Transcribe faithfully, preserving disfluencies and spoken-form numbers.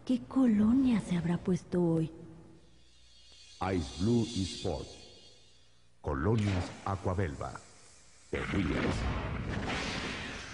¿Qué colonia se habrá puesto hoy? Ice Blue Esports. Colonias Aquabelva. Te ríes.